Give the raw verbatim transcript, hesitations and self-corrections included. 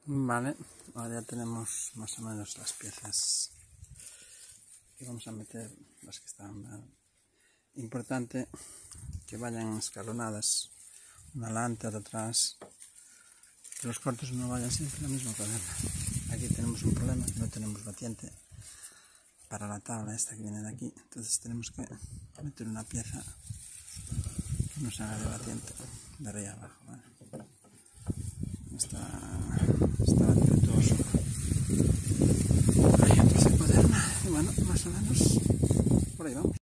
Vale, ahora ya tenemos más o menos las piezas que vamos a meter, las que están mal. Importante que vayan escalonadas, una delante, otra atrás, que los cortes no vayan siempre en la misma cadena. Aquí tenemos un problema, no tenemos batiente para la tabla esta que viene de aquí, entonces tenemos que meter una pieza que nos haga de batiente de arriba abajo. ¿Vale? Está, está defectuoso. Hay otro se cuaderna y bueno, más o menos por ahí vamos.